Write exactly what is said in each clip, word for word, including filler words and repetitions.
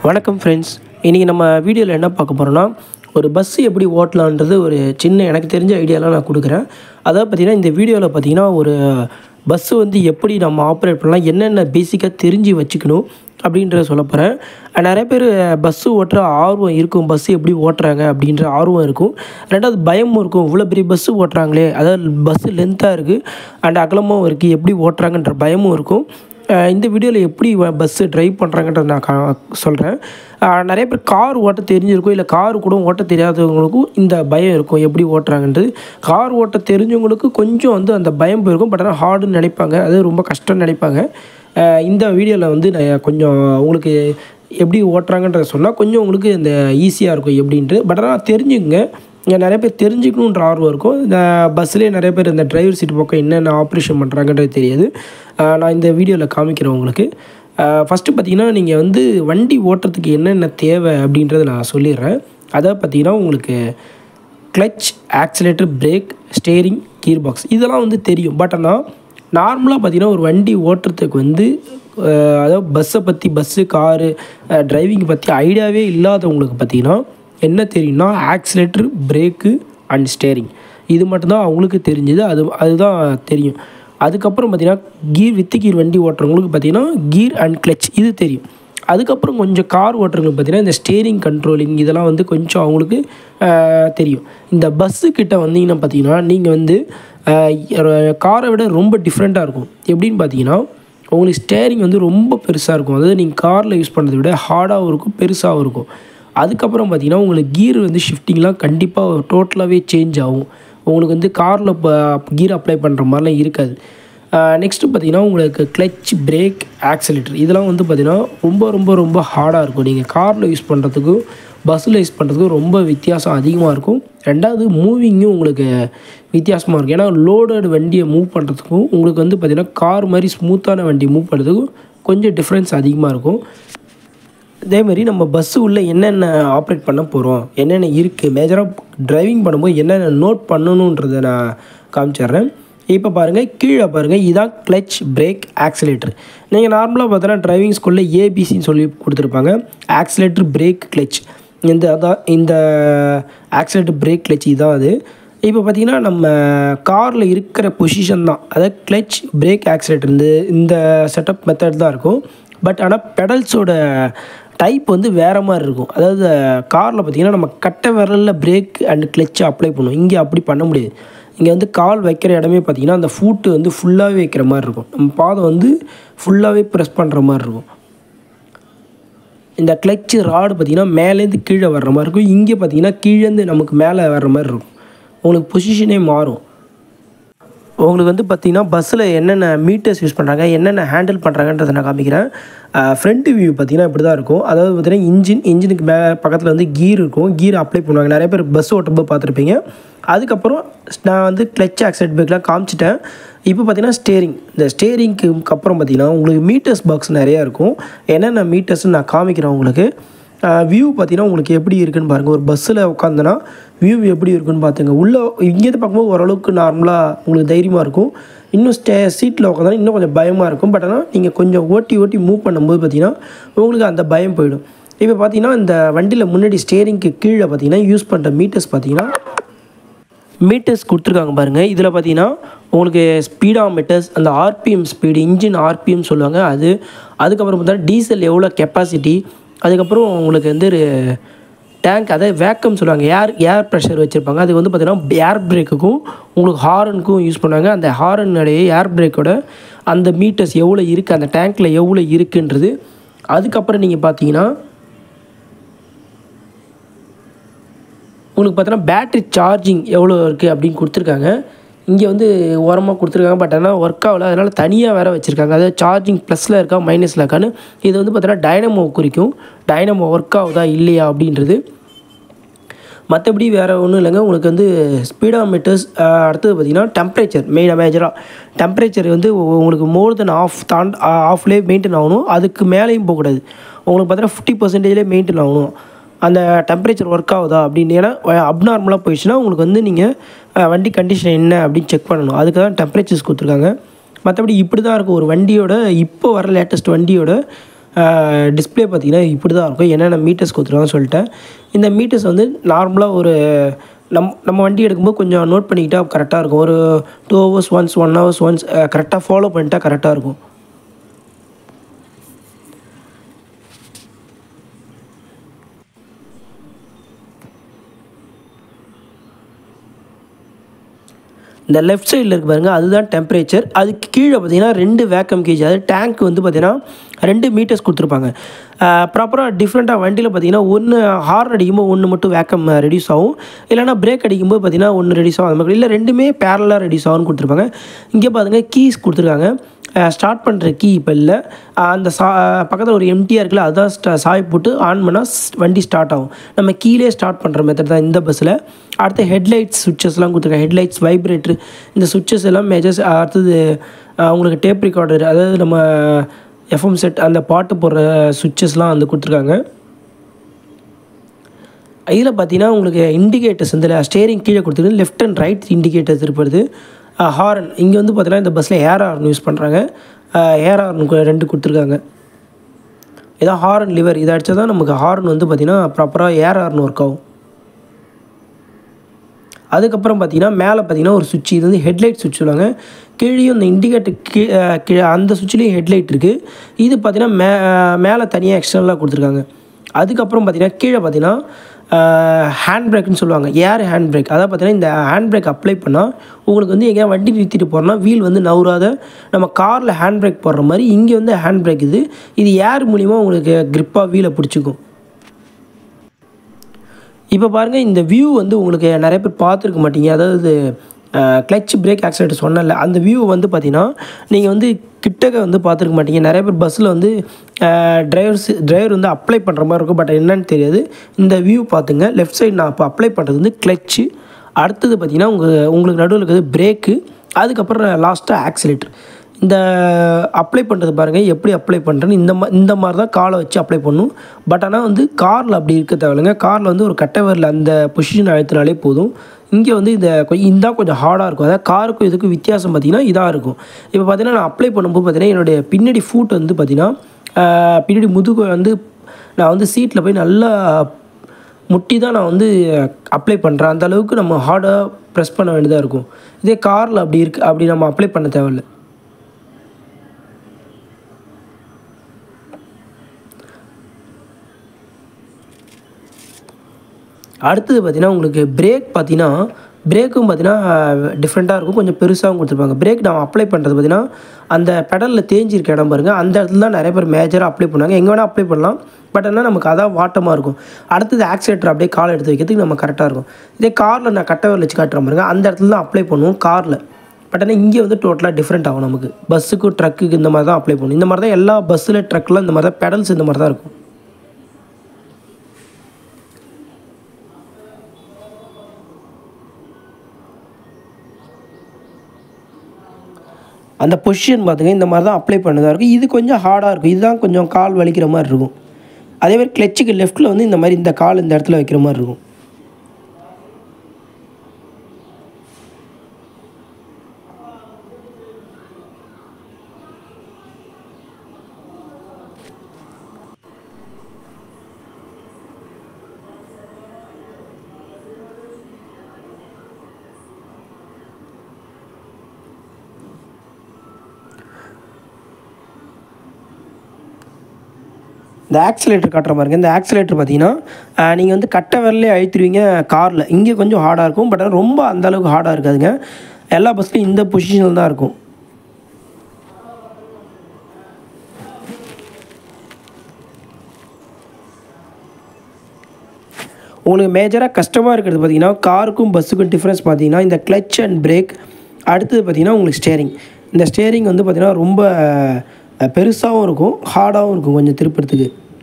வணக்கம் ஃப்ரெண்ட்ஸ். இன்றைக்கி நம்ம வீடியோவில் என்ன பார்க்க போகிறோன்னா, ஒரு பஸ்ஸு எப்படி ஓட்டலான்றது ஒரு சின்ன எனக்கு தெரிஞ்ச ஐடியாலாம் நான் கொடுக்குறேன். அதாவது பார்த்திங்கன்னா, இந்த வீடியோவில் பார்த்திங்கன்னா ஒரு பஸ்ஸு வந்து எப்படி நம்ம ஆப்ரேட் பண்ணலாம், என்னென்ன பேசிக்காக தெரிஞ்சு வச்சுக்கணும் அப்படின்றத சொல்ல போகிறேன். நிறைய பேர் பஸ்ஸு ஓட்டுற ஆர்வம் இருக்கும், பஸ்ஸு எப்படி ஓட்டுறாங்க அப்படின்ற ஆர்வம் இருக்கும். ரெண்டாவது பயமும் இருக்கும், இவ்வளோ பெரிய பஸ்ஸு ஓட்டுறாங்களே, அதாவது பஸ்ஸு லென்த்தாக இருக்குது அண்ட் அகலமாகவும் இருக்குது, எப்படி ஓட்டுறாங்கன்ற பயமும் இருக்கும். இந்த வீடியோவில் எப்படி பஸ்ஸு ட்ரைவ் பண்ணுறாங்கன்றத நான் கா சொல்கிறேன். நிறைய பேர் கார் ஓட்ட தெரிஞ்சிருக்கும், இல்லை கார் கூட ஓட்ட தெரியாதவங்களுக்கும் இந்த பயம் இருக்கும், எப்படி ஓட்டுறாங்கன்றது. கார் ஓட்ட தெரிஞ்சவங்களுக்கு கொஞ்சம் வந்து அந்த பயம் போயிருக்கும், பட் ஆனால் ஹார்டுன்னு நினைப்பாங்க, அது ரொம்ப கஷ்டம்னு நினைப்பாங்க. இந்த வீடியோவில் வந்து நான் கொஞ்சம் உங்களுக்கு எப்படி ஓட்டுறாங்கன்றத சொன்னால் கொஞ்சம் உங்களுக்கு இந்த ஈஸியாக இருக்கும் எப்படின்ட்டு. பட் ஆனால் தெரிஞ்சுங்க, இங்கே நிறைய பேர் தெரிஞ்சுக்கணுன்ற ஆர்வம் இருக்கும். இந்த பஸ்ஸுலேயே நிறைய பேர் இந்த டிரைவர் சீட் பக்கம் என்னென்ன ஆப்ரேஷன் பண்ணுறாங்கன்றது தெரியாது. நான் இந்த வீடியோவில் காமிக்கிறேன் உங்களுக்கு. ஃபஸ்ட்டு பார்த்திங்கன்னா, நீங்கள் வந்து வண்டி ஓட்டுறதுக்கு என்னென்ன தேவை அப்படின்றத நான் சொல்லிடுறேன். அதாவது பார்த்திங்கன்னா, உங்களுக்கு clutch, accelerator, brake, steering, gear box இதெல்லாம் வந்து தெரியும். பட் ஆனால் நார்மலாக பார்த்திங்கன்னா ஒரு வண்டி ஓட்டுறதுக்கு வந்து அதாவது பஸ்ஸை பற்றி, பஸ்ஸு காரு டிரைவிங் பற்றி ஐடியாவே இல்லாதவங்களுக்கு பார்த்திங்கன்னா என்ன தெரியும்னா, ஆக்சிலேட்டர், பிரேக்கு அண்ட் ஸ்டேரிங் இது மட்டும்தான் அவங்களுக்கு தெரிஞ்சது. அது அதுதான் தெரியும். அதுக்கப்புறம் பார்த்திங்கன்னா கீர் வித்து கீர் வண்டி ஓட்டுறவங்களுக்கு பார்த்திங்கன்னா கீர் அண்ட் கிளச் இது தெரியும். அதுக்கப்புறம் கொஞ்சம் கார் ஓட்டுறவங்களுக்கு பார்த்திங்கன்னா இந்த ஸ்டேரிங் கண்ட்ரோலிங் இதெல்லாம் வந்து கொஞ்சம் அவங்களுக்கு தெரியும். இந்த பஸ்ஸுக்கிட்ட வந்தீங்கன்னா பார்த்திங்கன்னா நீங்கள் வந்து காரை விட ரொம்ப டிஃப்ரெண்ட்டாக இருக்கும். எப்படின்னு பார்த்தீங்கன்னா, உங்களுக்கு ஸ்டேரிங் வந்து ரொம்ப பெருசாக இருக்கும். அதாவது நீங்கள் காரில் யூஸ் பண்ணுறதை விட ஹார்டாகவும் இருக்கும், பெருசாகவும் இருக்கும். அதுக்கப்புறம் பார்த்திங்கன்னா உங்களுக்கு கீர் வந்து ஷிஃப்டிங்லாம் கண்டிப்பாக டோட்டலாகவே சேஞ்ச் ஆகும். உங்களுக்கு வந்து காரில் இப்போ கீர் அப்ளை பண்ணுற மாதிரிலாம் இருக்காது. நெக்ஸ்ட்டு பார்த்திங்கன்னா உங்களுக்கு கிளச், பிரேக், ஆக்சிலேட்டர் இதெல்லாம் வந்து பார்த்திங்கன்னா ரொம்ப ரொம்ப ரொம்ப ஹார்டாக இருக்கும். நீங்கள் காரில் யூஸ் பண்ணுறதுக்கும் பஸ்ஸில் யூஸ் பண்ணுறதுக்கும் ரொம்ப வித்தியாசம் அதிகமாக இருக்கும். ரெண்டாவது மூவிங்கும் உங்களுக்கு வித்தியாசமாக இருக்கும். ஏன்னா லோடட் வண்டியை மூவ் பண்ணுறதுக்கும் உங்களுக்கு வந்து பார்த்திங்கன்னா கார் மாதிரி ஸ்மூத்தான வண்டி மூவ் பண்ணுறதுக்கும் கொஞ்சம் டிஃப்ரென்ஸ் அதிகமாக இருக்கும். அதேமாதிரி நம்ம பஸ்ஸு உள்ளே என்னென்ன ஆப்ரேட் பண்ண போகிறோம், என்னென்ன இருக்குது, மேஜராக ட்ரைவிங் பண்ணும்போது என்னென்ன நோட் பண்ணணுன்றதை நான் காமிச்சிட்றேன். இப்போ பாருங்கள், கீழே பாருங்கள், இதுதான் கிளச், பிரேக், ஆக்சிலேட்டர். நீங்கள் நார்மலாக பார்த்தோன்னா டிரைவிங் ஸ்கூலில் ஏபிசின்னு சொல்லி கொடுத்துருப்பாங்க. ஆக்சிலேட்டர், பிரேக், கிளச் இந்த அதான் இந்த ஆக்சிலேட்டர், பிரேக், கிளச் இதுதான் அது. இப்போ பார்த்திங்கன்னா நம்ம காரில் இருக்கிற பொசிஷன் தான், அதாவது கிளச், பிரேக், ஆக்சிலேட்டர் இந்த இந்த செட்டப் மெத்தட் தான் இருக்கும். பட் ஆனால் பெடல்ஸோட டைப் வந்து வேறு மாதிரி இருக்கும். அதாவது காரில் பார்த்திங்கன்னா நம்ம கட்டை விரலில் பிரேக் அண்ட் கிளச்சை அப்ளை பண்ணுவோம். இங்கே அப்படி பண்ண முடியாது. இங்கே வந்து கால் வைக்கிற இடமே பார்த்திங்கன்னா அந்த ஃபூட்டு வந்து ஃபுல்லாகவே வைக்கிற மாதிரி இருக்கும். நம்ம பாதம் வந்து ஃபுல்லாகவே ப்ரெஸ் பண்ணுற மாதிரி இருக்கும். இந்த கிளச்சு ராடு பார்த்திங்கன்னா மேலேருந்து கீழே வர்ற மாதிரி இருக்கும். இங்கே பார்த்திங்கன்னா கீழேருந்து நமக்கு மேலே வர்ற மாதிரி இருக்கும். உங்களுக்கு பொசிஷனே மாறும். உங்களுக்கு வந்து பார்த்திங்கன்னா பஸ்ஸில் என்னென்ன மீட்டர்ஸ் யூஸ் பண்ணுறாங்க, என்னென்ன ஹேண்டில் பண்ணுறாங்கன்றதை நான் காமிக்கிறேன். ஃப்ரண்ட் வியூ பார்த்திங்கன்னா இப்படி தான் இருக்கும். அதாவது பார்த்திங்கன்னா இன்ஜின் இன்ஜினுக்கு மே பக்கத்தில் வந்து கீர் இருக்கும், கீர் அப்ளை பண்ணுவாங்க. நிறைய பேர் பஸ் ஓட்டும்போது பார்த்துருப்பீங்க. அதுக்கப்புறம் நான் வந்து கிளச், ஆக்சிலேட், பிரேக்லாம் காமிச்சிட்டேன். இப்போ பார்த்திங்கன்னா ஸ்டேரிங். இந்த ஸ்டேரிங்க்கு அப்புறம் பார்த்திங்கன்னா உங்களுக்கு மீட்டர்ஸ் பாக்ஸ் நிறையா இருக்கும். என்னென்ன மீட்டர்ஸ்ன்னு நான் காமிக்கிறேன் உங்களுக்கு. வியூ பார்த்திங்கன்னா உங்களுக்கு எப்படி இருக்குதுன்னு பாருங்கள். ஒரு பஸ்ஸில் உட்காந்தனா வியூ எப்படி இருக்குன்னு பார்த்துங்க. உள்ளே இங்கேருந்து பார்க்கும்போது ஓரளவுக்கு நார்மலாக உங்களுக்கு தைரியமாக இருக்கும். இன்னும் ஸ்டே சீட்டில் உட்காந்தா இன்னும் கொஞ்சம் பயமாக இருக்கும். பட் ஆனால் நீங்கள் கொஞ்சம் ஓட்டி ஓட்டி மூவ் பண்ணும்போது பார்த்திங்கன்னா உங்களுக்கு அந்த பயம் போயிடும். இப்போ பார்த்திங்கன்னா இந்த வண்டியில் முன்னாடி ஸ்டேரிங்க்கு கீழே பார்த்திங்கன்னா யூஸ் பண்ணுற மீட்டர்ஸ் பார்த்திங்கன்னா மீட்டர்ஸ் கொடுத்துருக்காங்க பாருங்கள். இதில் பார்த்திங்கன்னா உங்களுக்கு ஸ்பீடா மீட்டர்ஸ், அந்த ஆர்பிஎம் ஸ்பீடு, இன்ஜின் ஆர்பிஎம் சொல்லுவாங்க அது. அதுக்கப்புறம் பார்த்தா டீசல் எவ்வளோ கெப்பாசிட்டி, அதுக்கப்புறம் உங்களுக்கு வந்து டேங்க், அதை வேக்கம் சொல்லுவாங்க, ஏர் ஏர் ப்ரெஷர் வச்சுருப்பாங்க. அது வந்து பார்த்திங்கன்னா ஏர் பிரேக்குக்கும் உங்களுக்கு ஹாரனுக்கும் யூஸ் பண்ணுவாங்க. அந்த ஹாரனுடைய ஏர் பிரேக்கோட அந்த மீட்டர்ஸ் எவ்வளோ இருக்குது, அந்த டேங்க்கில் எவ்வளோ இருக்குன்றது. அதுக்கப்புறம் நீங்கள் பார்த்தீங்கன்னா உங்களுக்கு பார்த்தீங்கன்னா பேட்ரி சார்ஜிங் எவ்வளோ இருக்குது அப்படின்னு கொடுத்துருக்காங்க. இங்கே வந்து ஓரமாக கொடுத்துருக்காங்க. பட் ஆனால் ஒர்க் ஆகலை, அதனால் தனியாக வேறு வச்சுருக்காங்க. அதாவது சார்ஜிங் ப்ளஸில் இருக்கா மைனஸில் இருக்கான்னு. இது வந்து பார்த்தீங்கன்னா டைனமோ குறிக்கும், டைனமோ ஒர்க் ஆகுதா இல்லையா அப்படின்றது. மற்றபடி வேறு ஒன்றும் இல்லைங்க. உங்களுக்கு வந்து ஸ்பீடா மீட்டர்ஸ். அடுத்தது பார்த்திங்கன்னா டெம்பரேச்சர், மெயினாக மேஜராக டெம்பரேச்சர் வந்து உங்களுக்கு மோர் தென் ஆஃப் தாண்ட் ஆஃப்லேயே மெயின்டைன் ஆகணும். அதுக்கு மேலேயும் போகக்கூடாது. உங்களுக்கு பார்த்தீங்கன்னா ஃபிஃப்டி பர்சன்டேஜ்லேயே மெயின்டைன் ஆகணும். அந்த டெம்பரேச்சர் ஒர்க் ஆகுதா அப்படின்னு. ஏன்னா அப்நார்மலாக போயிடுச்சுன்னா உங்களுக்கு வந்து நீங்கள் வண்டி கண்டிஷன் என்ன அப்படின்னு செக் பண்ணணும். அதுக்கு தான் டெம்பரேச்சர்ஸ் கொடுத்துருக்காங்க. மற்றபடி இப்படி தான் இருக்கும் ஒரு வண்டியோட இப்போ வர லேட்டஸ்ட் வண்டியோட டிஸ்பிளே பார்த்திங்கன்னா இப்படி தான் இருக்கும். என்னென்ன மீட்டர்ஸ் கொடுத்துருக்காங்கன்னு சொல்லிட்டேன். இந்த மீட்டர்ஸ் வந்து நார்மலாக ஒரு நம் நம்ம வண்டி எடுக்கும்போது கொஞ்சம் நோட் பண்ணிக்கிட்டால் கரெக்டாக இருக்கும். ஒரு two hours once one hours once கரெக்டாக ஃபாலோ பண்ணிட்டா கரெக்டாக இருக்கும். இந்த லெஃப்ட் சைடில் இருக்குது பாருங்கள், அதுதான் டெம்பரேச்சர். அதுக்கு கீழே பார்த்தீங்கன்னா ரெண்டு வேக்கம் கேஜ், அதாவது டேங்க் வந்து பார்த்திங்கன்னா ரெண்டு மீட்டர்ஸ் கொடுத்துருப்பாங்க. ப்ராப்பராக டிஃப்ரெண்ட்டாக வண்டியில் பார்த்திங்கன்னா ஒன்று ஹார்ன் அடிக்கும்போது ஒன்று மட்டும் வேக்கம் ரெடியூஸ் ஆகும், இல்லைனா பிரேக் அடிக்கும்போது பார்த்திங்கன்னா ஒன்று ரெடியூஸ் ஆகும். அந்த மாதிரி இல்லை, ரெண்டுமே பேரலாக ரெடியூஸ் ஆகும்னு கொடுத்துருப்பாங்க. இங்கே பாருங்க கீஸ் கொடுத்துருக்காங்க. ஸ்டார்ட் பண்ணுற கீ இப்போ இல்லை, அந்த சா பக்கத்தில் ஒரு எம்டியாக இருக்குல்ல, அதுதான் ஸ்டா சாய் போட்டு ஆன் பண்ணால் வண்டி ஸ்டார்ட் ஆகும். நம்ம கீழே ஸ்டார்ட் பண்ணுற மெத்தட் தான் இந்த பஸ்ஸில். அடுத்து ஹெட்லைட்ஸ் சுவிட்சஸ்லாம் கொடுத்துருக்காங்க. ஹெட்லைட்ஸ், வைப்ரேட்ரு, இந்த சுவிட்சஸ் எல்லாம் மேஜர்ஸ். அடுத்தது உங்களுக்கு டேப் ரெக்கார்டர், அதாவது நம்ம எஃப்எம் செட் அந்த பாட்டு போடுற சுவிட்சஸ்லாம் வந்து கொடுத்துருக்காங்க. இதில் பார்த்தீங்கன்னா உங்களுக்கு இண்டிகேட்டர்ஸ் இந்த ஸ்டேரிங் கீழே கொடுத்துருக்கு, லெஃப்ட் அண்ட் ரைட் இண்டிகேட்டர்ஸ் இருப்பது. ஹாரன் இங்கே வந்து பார்த்தீங்கன்னா இந்த பஸ்ஸில் ஏர் ஹார்ன் யூஸ் பண்ணுறாங்க. ஏர் ஹார்ன் ரெண்டு கொடுத்துருக்காங்க. இதான் ஹாரன் லிவர், இதை அடித்தா தான் நமக்கு ஹார்ன் வந்து பார்த்திங்கன்னா ப்ராப்பராக ஏர் ஹார்ன் ஒர்க் ஆகும். அதுக்கப்புறம் பார்த்திங்கன்னா மேலே பார்த்திங்கன்னா ஒரு சுவிட்ச், இது வந்து ஹெட்லைட் சுவிட்ச் சொல்லுவாங்க. கீழேயும் இந்த இண்டிகேட்டர் கீ கீழே அந்த சுவிட்ச்லேயும் ஹெட்லைட் இருக்குது. இது பார்த்திங்கன்னா மே மேலே தனியாக எக்ஸ்டர்னலாக கொடுத்துருக்காங்க. அதுக்கப்புறம் பார்த்திங்கன்னா கீழே பார்த்திங்கன்னா ஹேண்ட் பிரேக்குன்னு சொல்லுவாங்க, ஏர் ஹேண்ட் பிரேக். அதாவது பார்த்திங்கன்னா இந்த ஹேண்ட் பிரேக் அப்ளை பண்ணால் உங்களுக்கு வந்து எங்கேயா வண்டி நிறுத்திட்டு போகிறோன்னா வீல் வந்து நவுறாத நம்ம காரில் ஹேண்ட் பிரேக் போடுற மாதிரி இங்கே வந்து ஹேண்ட் பிரேக். இது இது ஏர் மூலிமா உங்களுக்கு க்ரிப்பாக வீலை பிடிச்சிக்கும். இப்போ பாருங்கள், இந்த வியூ வந்து உங்களுக்கு நிறைய பேர் பார்த்துருக்க மாட்டீங்க. அதாவது கிளச் பிரேக் ஆக்சிலேட்டர் சொன்னல, அந்த வியூ வந்து பார்த்திங்கன்னா நீங்கள் வந்து கிட்டக்க வந்து பார்த்துருக்க மாட்டீங்க. நிறைய பேர் பஸ்ஸில் வந்து டிரைவர்ஸ் டிரைவர் வந்து அப்ளை பண்ணுற மாதிரி இருக்கும், பட் என்னன்னு தெரியாது. இந்த வியூ பார்த்துங்க. லெஃப்ட் சைடு நான் இப்போ அப்ளை பண்ணுறது வந்து கிளச்சு, அடுத்தது பார்த்திங்கன்னா உங்கள் உங்களுக்கு நடுவில் இருக்கிறது பிரேக்கு, அதுக்கப்புறம் லாஸ்ட்டாக ஆக்சிலேட்டர். இந்த அப்ளை பண்ணுறது பாருங்கள் எப்படி அப்ளை பண்ணுறேன்னு. இந்த மா இந்த மாதிரி தான் காலை வச்சு அப்ளை பண்ணணும். பட் ஆனால் வந்து காரில் அப்படி இருக்க தேவையில்லைங்க. காரில் வந்து ஒரு கட்டைவரில் அந்த பொசிஷன் அழுத்தினாலே போதும். இங்கே வந்து இந்த கொஞ்சம் இந்த கொஞ்சம் ஹார்டாக இருக்கும். அதாவது காருக்கும் இதுக்கும் வித்தியாசம் பார்த்திங்கன்னா இதாக இருக்கும். இப்போ பார்த்திங்கன்னா நான் அப்ளை பண்ணும்போது பார்த்திங்கன்னா என்னுடைய பின்னாடி ஃபூட் வந்து பார்த்திங்கன்னா பின்னாடி முதுகு வந்து நான் வந்து சீட்டில் போய் நல்லா முட்டி தான் நான் வந்து அப்ளை பண்ணுறேன். அந்த அளவுக்கு நம்ம ஹார்டாக ப்ரெஸ் பண்ண வேண்டியதாக இருக்கும். இதே காரில் அப்படி இருக்குது, அப்படி நம்ம அப்ளை பண்ண தேவையில்லை. அடுத்தது பார்த்திங்கன்னா உங்களுக்கு பிரேக் பார்த்திங்கன்னா பிரேக்கும் பார்த்திங்கன்னா டிஃப்ரெண்ட்டாக இருக்கும், கொஞ்சம் பெருசாகவும் கொடுத்துருப்பாங்க. பிரேக் நான் அப்ளை பண்ணுறது பார்த்திங்கன்னா அந்த பெடலில் தேஞ்சிருக்க இடம் பாருங்கள், அந்த இடத்துல தான் நிறைய பேர் மேஜராக அப்ளை பண்ணுவாங்க. எங்கே வேணால் அப்ளை பண்ணலாம், பட் ஆனால் நமக்கு அதான் வாட்டமாக இருக்கும். அடுத்தது ஆக்சிலேட்டர் அப்படியே காலை எடுத்து வைக்கிறதுக்கு நம்ம கரெக்டாக இருக்கும். இதே காரில் நான் கட்டை வச்சு காட்டுற பாருங்க, அந்த இடத்துல தான் அப்ளை பண்ணுவோம் காரில். பட் ஆனால் இங்கே வந்து டோட்டலாக டிஃப்ரெண்ட் ஆகும். நமக்கு பஸ்ஸுக்கு ட்ரக்குக்கு இந்த மாதிரி தான் அப்ளை பண்ணணும். இந்த மாதிரி தான் எல்லா பஸ்ஸில் ட்ரக்கில் இந்த மாதிரி தான் பெடல்ஸ் இந்த மாதிரி தான் இருக்கும். அந்த பொசிஷன் பார்த்துங்க இந்த மாதிரி தான் அப்ளை பண்ணதாக இருக்கும். இது கொஞ்சம் ஹார்டாக இருக்கும், இதுதான் கொஞ்சம் கால் வலிக்கிற மாதிரி இருக்கும். அதேமாதிரி கிளச்சுக்கு லெஃப்ட்டில் வந்து இந்த மாதிரி இந்த கால் இந்த இடத்துல வைக்கிற மாதிரி இருக்கும். இந்த ஆக்சிலேட்டர் காட்டுற பாருங்க, இந்த ஆக்சிலேட்டர் பார்த்தீங்கன்னா நீங்கள் வந்து கட்டை விரலே அழுத்திடுவீங்க காரில். இங்கே கொஞ்சம் ஹார்டாக இருக்கும், பட் ஆனால் ரொம்ப அந்தளவுக்கு ஹார்டாக இருக்காதுங்க. எல்லா பஸ்லையும் இந்த பொசிஷனில் தான் இருக்கும். உங்களுக்கு மேஜராக கஷ்டமாக இருக்கிறது பார்த்திங்கன்னா காருக்கும் பஸ்ஸுக்கும் டிஃப்ரென்ஸ் பார்த்தீங்கன்னா இந்த கிளச் அண்ட் பிரேக். அடுத்தது பார்த்திங்கன்னா உங்களுக்கு ஸ்டேரிங். இந்த ஸ்டேரிங் வந்து பார்த்திங்கன்னா ரொம்ப பெருசாகவும் இருக்கும், ஹார்டாகவும் இருக்கும் கொஞ்சம் திருப்பறதுக்கு.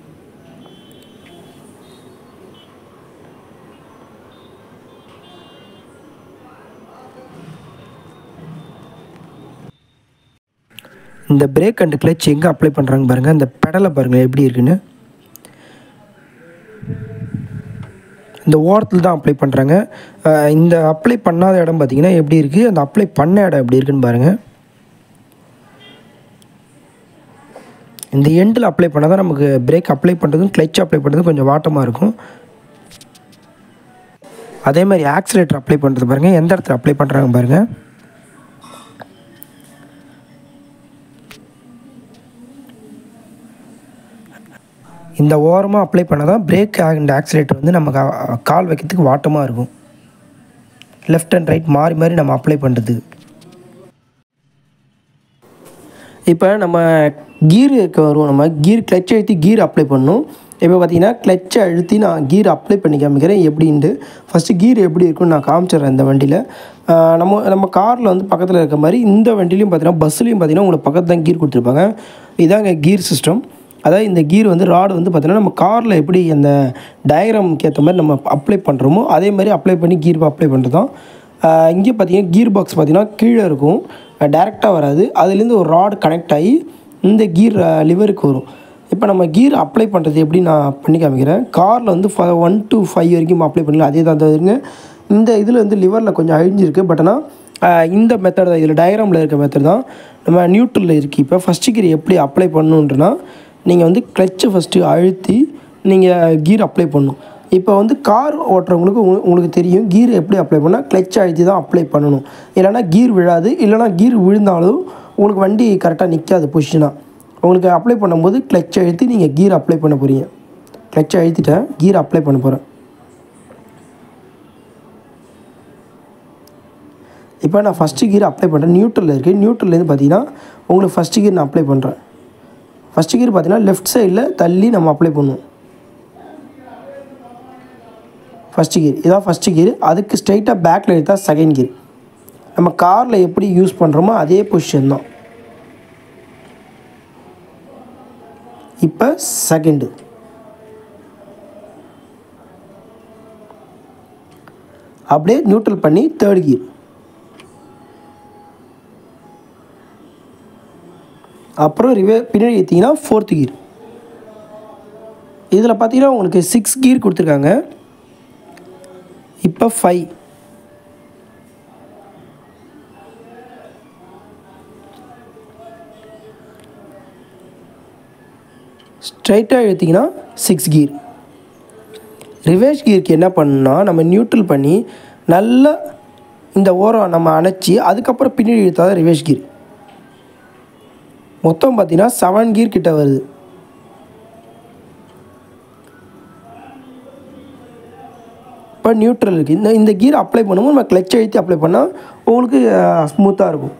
இந்த பிரேக் அண்ட் கிளச் எங்கே அப்ளை பண்ணுறாங்க பாருங்கள், இந்த பெடலை பாருங்கள் எப்படி இருக்குன்னு. இந்த ஓரத்தில் தான் அப்ளை பண்ணுறாங்க. இந்த அப்ளை பண்ணாத இடம் பார்த்திங்கன்னா எப்படி இருக்குது, அந்த அப்ளை பண்ண இடம் எப்படி இருக்குன்னு பாருங்கள். இந்த எண்டில் அப்ளை பண்ணால் தான் நமக்கு பிரேக் அப்ளை பண்ணுறதும் கிளச் அப்ளை பண்ணுறதும் கொஞ்சம் வாட்டமாக இருக்கும். அதே மாதிரி ஆக்சிலேட்டர் அப்ளை பண்ணுறது பாருங்கள், எந்த இடத்துல அப்ளை பண்ணுறாங்க பாருங்கள். இந்த ஓரமாக அப்ளை பண்ணால் தான் பிரேக் அண்ட் ஆக்சிலேட்டர் வந்து நம்ம கால் வைக்கிறதுக்கு வாட்டமாக இருக்கும். லெஃப்ட் அண்ட் ரைட் மாறி மாறி நம்ம அப்ளை பண்ணுறது. இப்போ நம்ம கீருக்கு வருவோம். நம்ம கீர் கிளச் அழுத்தி கீர் அப்ளை பண்ணணும். இப்போ பார்த்தீங்கன்னா கிளச்சை அழுத்தி நான் கீர் அப்ளை பண்ணி காமிக்கிறேன் எப்படின்ட்டு. ஃபஸ்ட்டு கீர் எப்படி இருக்குன்னு நான் காமிச்சிட்றேன். இந்த வண்டியில் நம்ம நம்ம காரில் வந்து பக்கத்தில் இருக்க மாதிரி இந்த வண்டிலையும் பார்த்தீங்கன்னா பஸ்ஸுலையும் பார்த்தீங்கன்னா உங்களுக்கு பக்கத்து தான் கீர் கொடுத்துருப்பாங்க. இதாங்க கீர் சிஸ்டம். அதாவது இந்த கீர் வந்து ராடு வந்து பார்த்திங்கன்னா நம்ம காரில் எப்படி அந்த டயக்ராமுக்கு ஏற்ற மாதிரி நம்ம அப்ளை பண்ணுறோமோ அதே மாதிரி அப்ளை பண்ணி கீர் அப்ளை பண்ணுறது தான். இங்கே பார்த்தீங்கன்னா கீர் பாக்ஸ் பார்த்திங்கன்னா கீழே இருக்கும், டேரெக்டாக வராது. அதுலேருந்து ஒரு ராடு கனெக்ட் ஆகி இந்த கீர் லிவருக்கு வரும். இப்போ நம்ம கீர் அப்ளை பண்ணுறது எப்படி நான் பண்ணி காமிக்கிறேன். காரில் வந்து ஃப ஒன் டு ஃபைவ் வரைக்கும் அப்ளை பண்ணலாம். அதே தான் தவிர்ங்க. இந்த இதில் வந்து லிவரில் கொஞ்சம் அழிஞ்சிருக்கு. பட் ஆனால் இந்த மெத்தட் தான், இதில் டயக்ராமில் இருக்க மெத்தட் தான் நம்ம நியூட்ரலில் இருக்குது. இப்போ ஃபஸ்ட்டு கீர் எப்படி அப்ளை பண்ணணுன்றனா நீங்கள் வந்து கிளச்சை ஃபஸ்ட்டு அழுத்தி நீங்கள் கீர் அப்ளை பண்ணணும். இப்போ வந்து கார் ஓட்டுறவங்களுக்கு உங்களுக்கு தெரியும் கீர் எப்படி அப்ளை பண்ணால் கிளச்சை அழுத்தி தான் அப்ளை பண்ணணும். இல்லைனா கீர் விழாது. இல்லைனா கீர் விழுந்தாலும் உங்களுக்கு வண்டி கரெக்டாக நிற்காது பொசிஷனாக. உங்களுக்கு அப்ளை பண்ணும்போது கிளச்சை அழுத்தி நீங்கள் கீர் அப்ளை பண்ண போகிறீங்க. கிளச்சை அழுத்திட்டேன், கீர் அப்ளை பண்ண போகிறேன். இப்போ நான் ஃபஸ்ட்டு கீர் அப்ளை பண்ணுறேன். நியூட்ரலில் இருக்குது. நியூட்ரல்லேருந்து பார்த்தீங்கன்னா உங்களுக்கு ஃபஸ்ட்டு கீர் நான் அப்ளை பண்ணுறேன். ஃபஸ்ட்டு கீர் பார்த்தீங்கன்னா லெஃப்ட் சைடில் தள்ளி நம்ம அப்ளை பண்ணுவோம். ஃபஸ்ட்டு கீர் இதான் ஃபஸ்ட்டு கீர். அதுக்கு ஸ்ட்ரைட்டாக பேக்கில் எடுத்தால் செகண்ட் கீர். நம்ம காரில் எப்படி யூஸ் பண்ணுறோமோ அதே பொசிஷன் தான். இப்போ செகண்டு. அப்படியே நியூட்ரல் பண்ணி தேர்ட் கீர். அப்புறம் ரிவே பின்னாடி ஏற்றிங்கன்னா ஃபோர்த்து கீர். இதில் பார்த்தீங்கன்னா உங்களுக்கு சிக்ஸ் கீர் கொடுத்துருக்காங்க. இப்போ ஃபைவ். ஸ்ட்ரைட்டாக எடுத்திங்கன்னா சிக்ஸ் கீர். ரிவர்ஸ் கீருக்கு என்ன பண்ணணும்னா நம்ம நியூட்ரல் பண்ணி நல்லா இந்த ஓரம் நம்ம அணைச்சி அதுக்கப்புறம் பின்னாடி எடுத்தால் தான் ரிவர்ஸ் கீர். மொத்தம் பார்த்தீங்கன்னா செவன் கீர் கிட்ட வருது. இப்போ நியூட்ரல் இருக்குது. இந்த இந்த கீர் அப்ளை பண்ணும்போது நம்ம கிளச் அழுத்தி அப்ளை பண்ணால் உங்களுக்கு ஸ்மூத்தாக இருக்கும்.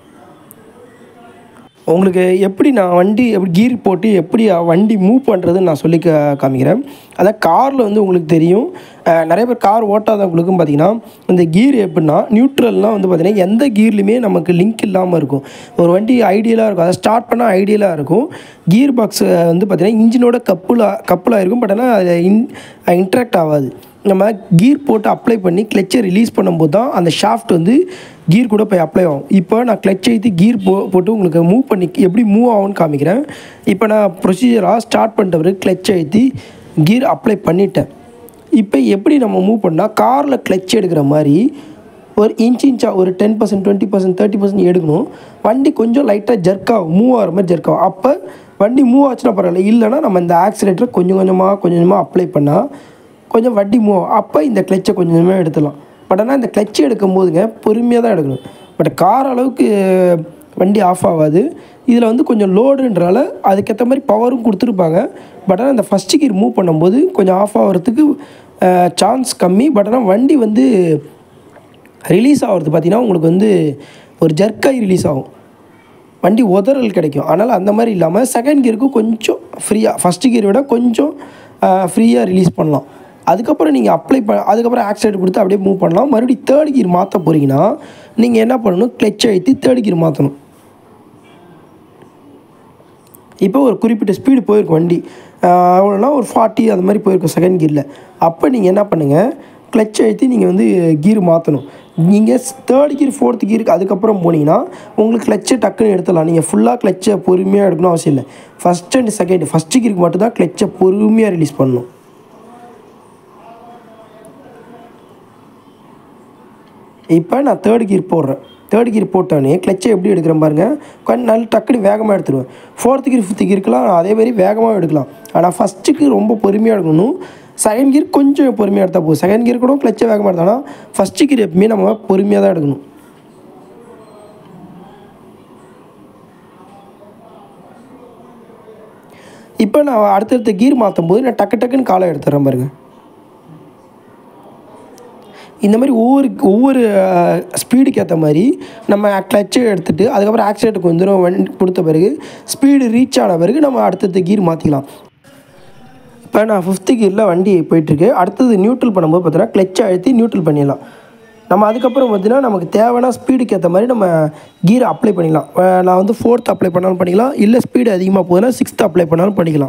உங்களுக்கு எப்படி நான் வண்டி எப்படி கீர் போட்டு எப்படி வண்டி மூவ் பண்ணுறதுன்னு நான் சொல்லி காமிக்கிறேன். அதான் காரில் வந்து உங்களுக்கு தெரியும், நிறைய பேர் கார் ஓட்டாதவங்களுக்கும் பார்த்திங்கன்னா இந்த கீர் எப்படின்னா நியூட்ரல்னால் வந்து பார்த்திங்கன்னா எந்த கீர்லையுமே நமக்கு லிங்க் இல்லாமல் இருக்கும். ஒரு வண்டி ஐடியலாக இருக்கும், அதை ஸ்டார்ட் பண்ணால் ஐடியலாக இருக்கும். கீர் பாக்ஸ் வந்து பார்த்திங்கன்னா இன்ஜினோட கப்புலாக கப்புலாக இருக்கும். பட் ஆனால் அது இன் இன்ட்ராக்ட் ஆகாது. நம்ம கீர் போட்டு அப்ளை பண்ணி கிளச்சை ரிலீஸ் பண்ணும்போது தான் அந்த ஷாஃப்ட் வந்து கீர் கூட போய் அப்ளை ஆகும். இப்போ நான் கிளச் ஏற்றி கீர் போ போட்டு உங்களுக்கு மூவ் பண்ணி எப்படி மூவ் ஆகும்னு காமிக்கிறேன். இப்போ நான் ப்ரொசீஜராக ஸ்டார்ட் பண்ணிட்ட பிறகு கிளச் ஏற்றி கீர் அப்ளை பண்ணிட்டேன். இப்போ எப்படி நம்ம மூவ் பண்ணால் காரில் கிளச் எடுக்கிற மாதிரி ஒரு இன்ச் இன்ச்சாக ஒரு ten percent twenty percent thirty percent எடுக்கணும். வண்டி கொஞ்சம் லைட்டாக ஜர்க் ஆகும், மூவ் ஆகிற மாதிரி ஜர்க் ஆகும். அப்போ வண்டி மூவ் ஆச்சுன்னா பரவாயில்ல. இல்லைனா நம்ம இந்த ஆக்சிலேட்டரை கொஞ்சம் கொஞ்சமாக கொஞ்சம் கொஞ்சமாக அப்ளை பண்ணால் கொஞ்சம் வண்டி மூவ் ஆகும். அப்போ இந்த கிளச்சை கொஞ்சம் கொஞ்சமாக எடுத்துடலாம். பட் ஆனால் இந்த கிளச்சை எடுக்கும் போதுங்க பொறுமையாக தான் எடுக்கணும். பட் கார் அளவுக்கு வண்டி ஆஃப் ஆகாது. இதில் வந்து கொஞ்சம் லோடுன்றால அதுக்கேற்ற மாதிரி பவரும் கொடுத்துருப்பாங்க. பட் ஆனால் இந்த ஃபஸ்ட்டு கீர் மூவ் பண்ணும்போது கொஞ்சம் ஆஃப் ஆகிறதுக்கு சான்ஸ் கம்மி. பட் ஆனால் வண்டி வந்து ரிலீஸ் ஆகிறது பார்த்திங்கன்னா உங்களுக்கு வந்து ஒரு ஜர்க்காகி ரிலீஸ் ஆகும், வண்டி உதறல் கிடைக்கும். அதனால் அந்த மாதிரி இல்லாமல் செகண்ட் கியருக்கு கொஞ்சம் ஃப்ரீயாக ஃபஸ்ட்டு கியரை விட கொஞ்சம் ஃப்ரீயாக ரிலீஸ் பண்ணலாம். அதுக்கப்புறம் நீங்கள் அப்ளை ப அதுக்கப்புறம் ஆக்சிலேட்டர் கொடுத்து அப்படியே மூவ் பண்ணலாம். மறுபடியும் தேர்ட் கியர் மாற்ற போகிறீங்கன்னா நீங்கள் என்ன பண்ணணும், கிளச் அழுத்தி தேர்ட் கியர் மாற்றணும். இப்போ ஒரு குறிப்பிட்ட ஸ்பீடு போயிருக்கும் வண்டி, அவ்வளோனா ஒரு ஃபார்ட்டி அது மாதிரி போயிருக்கும் செகண்ட் கியரில். அப்போ நீங்கள் என்ன பண்ணுங்கள், கிளச் அழுத்தி நீங்கள் வந்து கீர் மாற்றணும். நீங்கள் தேர்ட் கியர் ஃபோர்த் கியருக்கு அதுக்கப்புறம் போனீங்கன்னா உங்களுக்கு கிளச்சை டக்குன்னு எடுத்துடலாம். நீங்கள் ஃபுல்லாக கிளச்சை பொறுமையாக எடுக்கணும் அவசியம் இல்லை. ஃபஸ்ட் அண்ட் செகண்ட் ஃபஸ்ட்டு கியருக்கு மட்டும்தான் கிளச்சை பொறுமையாக ரிலீஸ் பண்ணணும். இப்போ நான் தேர்ட் கியர் போடுறேன். தேர்ட் கியர் போட்டோன்னே கிளச்சை எப்படி எடுக்கிறேன் பாருங்கள், கொஞ்சம் நல்ல டக்குன்னு வேகமாக எடுத்துருவேன். ஃபோர்த்து கியர் ஃபிஃப்த்து கியருக்கெலாம் அதேமாதிரி வேகமாக எடுக்கலாம். ஆனால் ஃபஸ்ட்டுக்கு ரொம்ப பொறுமையாக எடுக்கணும். செகண்ட் கியர் கொஞ்சம் பொறுமையாக எடுத்தால் போதும். செகண்ட் கியர் கூட கிளச்சை வேகமாக எடுத்தாலும் ஃபஸ்ட்டு கியர் எப்பவுமே நம்ம பொறுமையாக தான் எடுக்கணும். இப்போ நான் அடுத்தடுத்த கீர் மாற்றும் போது நான் டக்கு டக்குன்னு காலை எடுத்துடுறேன் பாருங்கள். இந்த மாதிரி ஒவ்வொரு ஒவ்வொரு ஸ்பீடுக்கு ஏற்ற மாதிரி நம்ம கிளச்சை எடுத்துகிட்டு அதுக்கப்புறம் ஆக்சிலேட்டர் கொஞ்சம் தூரம் வண்டி கொடுத்த பிறகு ஸ்பீடு ரீச் ஆன பிறகு நம்ம அடுத்தடுத்த கீர் மாற்றிக்கலாம். இப்போ நான் ஃபிஃப்த்து கீரில் வண்டி போயிட்டுருக்கு. அடுத்தது நியூட்ரல் பண்ணும்போது பார்த்தீங்கன்னா கிளச்சை அழுத்தி நியூட்ரல் பண்ணிடலாம். நம்ம அதுக்கப்புறம் பார்த்திங்கன்னா நமக்கு தேவையான ஸ்பீடுக்கு ஏற்ற மாதிரி நம்ம கீரை அப்ளை பண்ணிக்கலாம். நான் வந்து ஃபோர்த் அப்ளை பண்ணாலும் பண்ணிக்கலாம், இல்லை ஸ்பீடு அதிகமாக போகுதுன்னா சிக்ஸ்த் அப்ளை பண்ணாலும் பண்ணிக்கலாம்.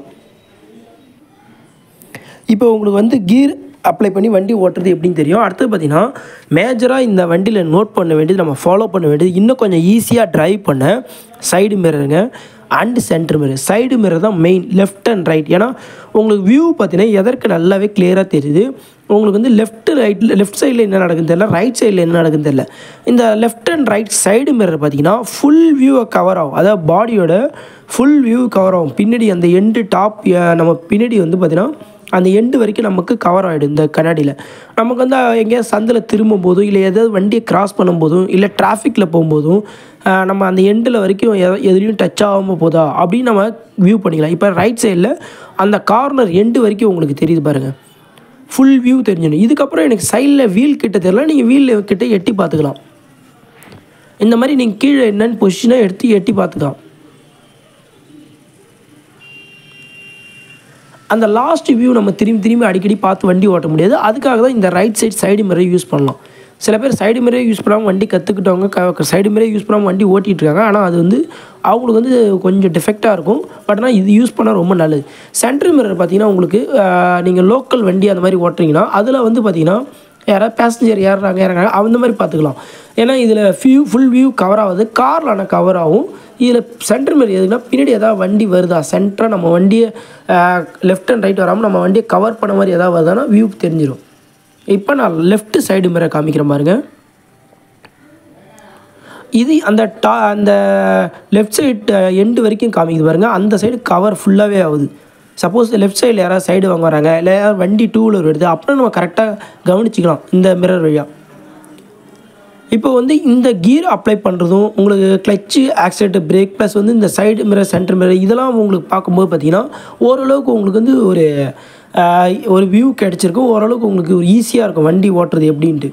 இப்போ உங்களுக்கு வந்து கீர் அப்ளை பண்ணி வண்டி ஓட்டுறது எப்படின்னு தெரியும். அடுத்து பார்த்திங்கன்னா மேஜராக இந்த வண்டியில் நோட் பண்ண வேண்டியது, நம்ம ஃபாலோ பண்ண வேண்டியது, இன்னும் கொஞ்சம் ஈஸியாக ட்ரைவ் பண்ண சைடு மிரருங்க and centre mirror. Side mirror தான் மெயின், லெஃப்ட் அண்ட் ரைட். ஏன்னா உங்களுக்கு வியூ பார்த்தீங்கன்னா எதற்கு நல்லாவே கிளியராக தெரியுது. உங்களுக்கு வந்து லெஃப்ட் ரைட்டில் லெஃப்ட் சைடில் என்ன நடக்குதுன்னு தெரியல, ரைட் சைடில் என்ன நடக்குதுன்னு தெரியல. இந்த left and right side mirror பார்த்திங்கன்னா ஃபுல் வியூவை கவர் ஆகும். அதாவது பாடியோட ஃபுல் வியூ கவர் ஆகும். பின்னாடி அந்த எண்டு டாப் நம்ம பின்னாடி வந்து பார்த்திங்கன்னா அந்த எண்டு வரைக்கும் நமக்கு கவர் ஆகிடும். இந்த கண்ணாடியில் நமக்கு வந்து எங்கேயாவது சந்தில் திரும்பும் போதும், இல்லை எதாவது வண்டியை கிராஸ் பண்ணும்போதும், இல்லை டிராஃபிக்கில் போகும்போதும் நம்ம அந்த எண்டில் வரைக்கும் எ எதுலேயும் டச் ஆகாமல் போதா அப்படின்னு நம்ம வியூ பண்ணிக்கலாம். இப்போ ரைட் சைடில் அந்த கார்னர் எண்டு வரைக்கும் உங்களுக்கு தெரியுது பாருங்கள், ஃபுல் வியூ தெரிஞ்சிடும். இதுக்கப்புறம் எனக்கு சைடில் வீல் கிட்ட தெரியல, நீங்கள் வீல் கிட்ட எட்டி பார்த்துக்கலாம். இந்த மாதிரி நீங்கள் கீழே என்னென்னு பொசிஷனாக எடுத்து எட்டி பார்த்துக்கலாம். அந்த லாஸ்ட் வியூ நம்ம திரும்பி திரும்பி அடிக்கடி பார்த்து வண்டி ஓட்ட முடியாது. அதுக்காக தான் இந்த ரைட் சைட் சைடு மிரரை யூஸ் பண்ணலாம். சில பேர் சைடு மிரரே யூஸ் பண்ணாமல் வண்டி கற்றுக்கிட்டவங்க க சைடு மிரரே யூஸ் பண்ணாமல் வண்டி ஓட்டிகிட்ருக்காங்க. ஆனால் அது வந்து அவங்களுக்கு வந்து கொஞ்சம் டிஃபெக்டாக இருக்கும். பட் ஆனால் இது யூஸ் பண்ணால் ரொம்ப நல்லது. சென்ட்ரல் மிரர் பார்த்திங்கன்னா உங்களுக்கு நீங்கள் லோக்கல் வண்டி அந்த மாதிரி ஓட்டுறீங்கன்னா அதில் வந்து பார்த்திங்கன்னா யாராவது பேசஞ்சர் ஏறுறாங்க இறங்குறாங்க அந்த மாதிரி பார்த்துக்கலாம். ஏன்னா இதில் வியூ ஃபுல் வியூ கவர் ஆகுது, காரில் ஆனால் கவர் ஆகும். இதில் சென்டர் மிரர் எதுக்குன்னா பின்னாடி எதாவது வண்டி வருதா, சென்டராக நம்ம வண்டியை லெஃப்ட் அண்ட் ரைட் வராமல் நம்ம வண்டியை கவர் பண்ண மாதிரி எதாவது வருதானா வியூ தெரிஞ்சிடும். இப்போ நான் லெஃப்ட் சைடு மிரர் காமிக்கிறேன் பாருங்கள். இது அந்த டா அந்த லெஃப்ட் சைடு எண்டு வரைக்கும் காமிக்குது பாருங்கள். அந்த சைடு கவர் ஃபுல்லாகவே ஆகுது. சப்போஸ் லெஃப்ட் சைடில் யாராவது சைடு வாங்க வராங்க, இல்லை யாராவது வண்டி டூ வீலர் வருது, அப்புறம் நம்ம கரெக்டாக கவனிச்சிக்கலாம் இந்த மிரர் வழியாக. இப்போ வந்து இந்த கீர் அப்ளை பண்ணுறதும் உங்களுக்கு கிளச்சு, ஆக்சிலேட்டர், பிரேக் ப்ளஸ் வந்து இந்த சைடு மிரர், சென்டர் மிரர் இதெல்லாம் உங்களுக்கு பார்க்கும்போது பார்த்திங்கன்னா ஓரளவுக்கு உங்களுக்கு வந்து ஒரு ஒரு வியூ கிடச்சிருக்கும். ஓரளவுக்கு உங்களுக்கு ஒரு ஈஸியாக இருக்கும் வண்டி ஓட்டுறது எப்படின்ட்டு.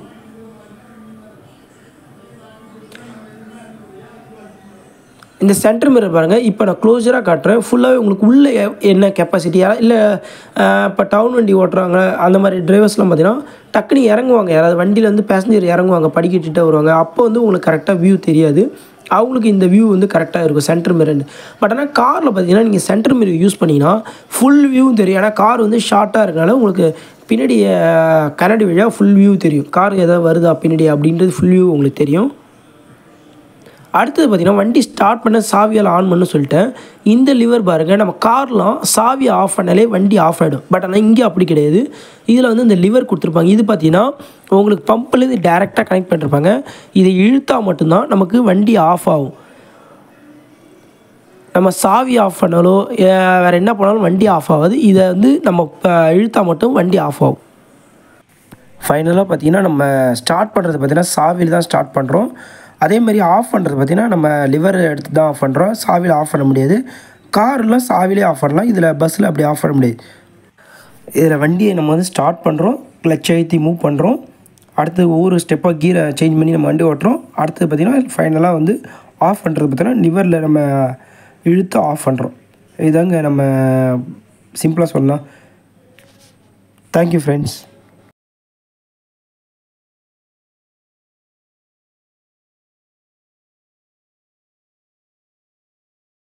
இந்த சென்டர் மிரர் பாருங்கள். இப்போ நான் க்ளோஸராக காட்டுறேன். ஃபுல்லாகவே உங்களுக்கு உள்ளே என்ன கெப்பாசிட்டியாக, இல்லை இப்போ டவுன் வண்டி ஓட்டுறாங்க அந்த மாதிரி டிரைவர்ஸ்லாம் பார்த்திங்கன்னா டக்குனு இறங்குவாங்க. யாராவது வண்டியில் வந்து பேசஞ்சர் இறங்குவாங்க, படிக்கட்டுகிட்ட வருவாங்க. அப்போ வந்து உங்களுக்கு கரெக்டாக வியூ தெரியாது. அவங்களுக்கு இந்த வியூ வந்து கரெக்டாக இருக்கும் சென்டர் மிரர். பட் ஆனால் காரில் பார்த்தீங்கன்னா நீங்கள் சென்டர் மிரர் யூஸ் பண்ணிங்கன்னா ஃபுல் வியூ தெரியும். ஏன்னா கார் வந்து ஷார்ட்டாக இருக்கனால உங்களுக்கு பின்னாடி கண்ணாடி வழியாக ஃபுல் வியூ தெரியும். கார் எதாவது வருதா பின்னாடி அப்படின்றது ஃபுல் வியூ உங்களுக்கு தெரியும். அடுத்தது பார்த்திங்கன்னா வண்டி ஸ்டார்ட் பண்ண சாவியால் ஆன் பண்ணு சொல்லிட்டேன். இந்த லிவர் பாருங்கள், நம்ம கார்லாம் சாவியை ஆஃப் பண்ணாலே வண்டி ஆஃப் ஆகிடும். பட் ஆனால் இங்கே அப்படி கிடையாது. இதில் வந்து இந்த லிவர் கொடுத்துருப்பாங்க. இது பார்த்திங்கன்னா உங்களுக்கு பம்ப்லேருந்து டேரெக்டாக கனெக்ட் பண்ணிருப்பாங்க. இதை இழுத்தா மட்டும்தான் நமக்கு வண்டி ஆஃப் ஆகும். நம்ம சாவி ஆஃப் பண்ணாலோ வேறு என்ன பண்ணாலும் வண்டி ஆஃப் ஆகாது. இதை வந்து நம்ம இழுத்தா மட்டும் வண்டி ஆஃப் ஆகும். ஃபைனலாக பார்த்திங்கன்னா நம்ம ஸ்டார்ட் பண்ணுறது பார்த்திங்கன்னா சாவியில் தான் ஸ்டார்ட் பண்ணுறோம். அதே மாதிரி ஆஃப் பண்ணுறது பார்த்திங்கன்னா நம்ம லிவர் எடுத்து தான் ஆஃப் பண்ணுறோம். சாவியில் ஆஃப் பண்ண முடியாது. கார்லாம் சாவிலே ஆஃப் பண்ணலாம். இதில் பஸ்ஸில் அப்படி ஆஃப் பண்ண முடியாது. இதில் வண்டியை நம்ம வந்து ஸ்டார்ட் பண்ணுறோம், கிளச் அழுத்தி மூவ் பண்ணுறோம். அடுத்து ஒவ்வொரு ஸ்டெப்பாக கீரை சேஞ்ச் பண்ணி நம்ம வண்டி ஓட்டுறோம். அடுத்தது பார்த்திங்கன்னா ஃபைனலாக வந்து ஆஃப் பண்ணுறது பார்த்திங்கன்னா லிவரில் நம்ம இழுத்து ஆஃப் பண்ணுறோம். இதாங்க நம்ம சிம்பிளாக சொல்லலாம். Thank you friends.